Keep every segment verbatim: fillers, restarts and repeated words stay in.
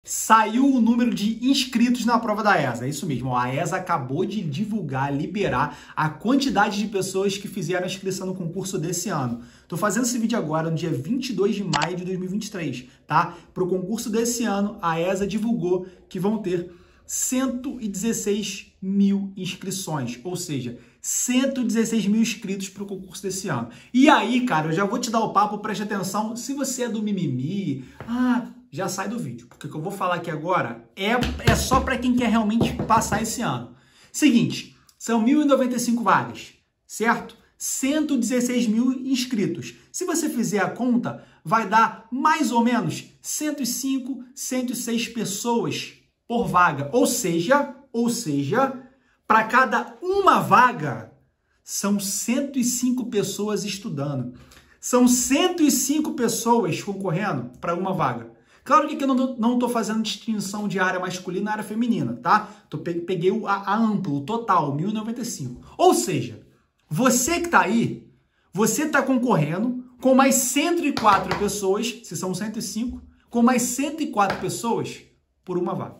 Saiu o número de inscritos na prova da E S A, é isso mesmo, a E S A acabou de divulgar, liberar a quantidade de pessoas que fizeram a inscrição no concurso desse ano. Tô fazendo esse vídeo agora no dia vinte e dois de maio de dois mil e vinte e três, tá? Para o concurso desse ano, a E S A divulgou que vão ter cento e dezesseis mil inscrições, ou seja, cento e dezesseis mil inscritos para o concurso desse ano. E aí, cara, eu já vou te dar o papo, preste atenção, se você é do mimimi, ah... já sai do vídeo, porque o que eu vou falar aqui agora é, é só para quem quer realmente passar esse ano. Seguinte, são mil e noventa e cinco vagas, certo? cento e dezesseis mil inscritos. Se você fizer a conta, vai dar mais ou menos cento e cinco, cento e seis pessoas por vaga. Ou seja, ou seja, para cada uma vaga, são cento e cinco pessoas estudando. São cento e cinco pessoas concorrendo para uma vaga. Claro que aqui eu não estou fazendo distinção de área masculina e área feminina, tá? Tô, peguei a, a amplo, o total, mil e noventa e cinco. Ou seja, você que está aí, você está concorrendo com mais cento e quatro pessoas, se são cento e cinco, com mais cento e quatro pessoas por uma vaga.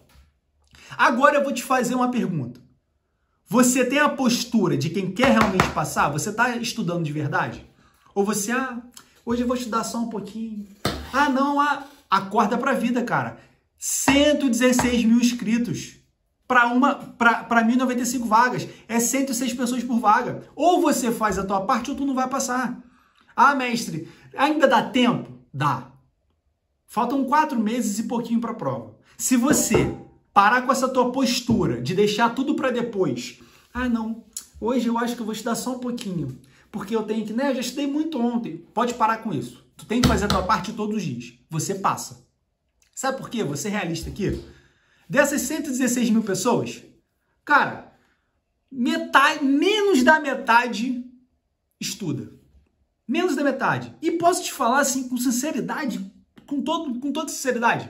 Agora eu vou te fazer uma pergunta. Você tem a postura de quem quer realmente passar? Você está estudando de verdade? Ou você, ah, hoje eu vou estudar só um pouquinho. Ah, não, ah... Acorda pra vida, cara. cento e dezesseis mil inscritos para uma para mil e noventa e cinco vagas. É cento e seis pessoas por vaga. Ou você faz a tua parte ou tu não vai passar. Ah, mestre, ainda dá tempo? Dá. Faltam quatro meses e pouquinho para a prova. Se você parar com essa tua postura de deixar tudo para depois. Ah, não. Hoje eu acho que eu vou estudar só um pouquinho. Porque eu tenho que, né? Eu já estudei muito ontem. Pode parar com isso. Tu tem que fazer a tua parte todos os dias. Você passa. Sabe por quê? Vou ser realista aqui. Dessas cento e dezesseis mil pessoas, cara, metade, menos da metade estuda. Menos da metade. E posso te falar assim com sinceridade, com, todo, com toda sinceridade.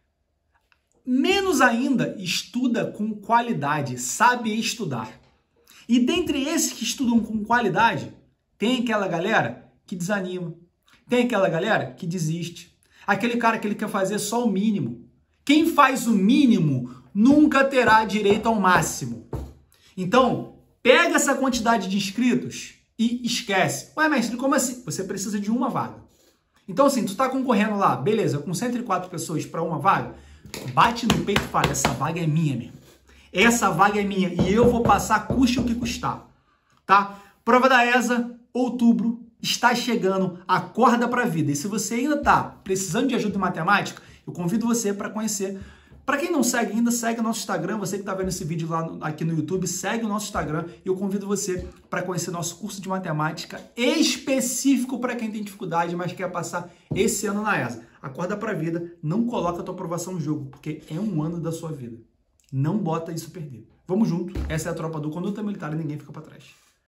Menos ainda estuda com qualidade, sabe estudar. E dentre esses que estudam com qualidade, tem aquela galera que desanima. Tem aquela galera que desiste. Aquele cara que ele quer fazer só o mínimo. Quem faz o mínimo nunca terá direito ao máximo. Então, pega essa quantidade de inscritos e esquece. Ué, mestre, como assim? Você precisa de uma vaga. Então, assim, tu tá concorrendo lá, beleza, com cento e quatro pessoas para uma vaga, bate no peito e fala, essa vaga é minha mesmo. Essa vaga é minha e eu vou passar, custe o que custar. Tá? Prova da E S A, outubro. Está chegando, acorda para a vida. E se você ainda está precisando de ajuda em matemática, eu convido você para conhecer. Para quem não segue ainda, segue o nosso Instagram. Você que está vendo esse vídeo lá no, aqui no YouTube, segue o nosso Instagram. E eu convido você para conhecer nosso curso de matemática específico para quem tem dificuldade, mas quer passar esse ano na E S A. Acorda para a vida, não coloca a tua aprovação no jogo, porque é um ano da sua vida. Não bota isso perder. Vamos junto. Essa é a tropa do Conduta Militar e ninguém fica para trás.